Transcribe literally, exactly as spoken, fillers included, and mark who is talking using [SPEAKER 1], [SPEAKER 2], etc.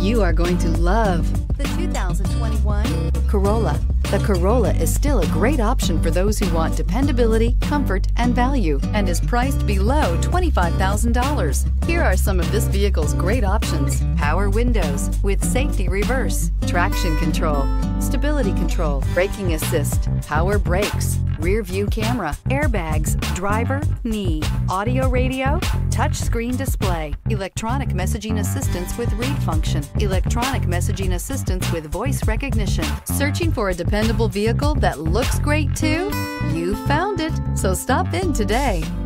[SPEAKER 1] You are going to love the two thousand twenty-one Corolla. The Corolla is still a great option for those who want dependability, comfort, and value, and is priced below twenty-five thousand dollars. Here are some of this vehicle's great options: power windows with safety reverse, traction control, stability control, braking assist, power brakes, rear view camera, airbags, driver, knee, audio radio, touch screen display, electronic messaging assistance with read function, electronic messaging assistance with voice recognition. Searching for a dependable vehicle that looks great too? You found it, so stop in today.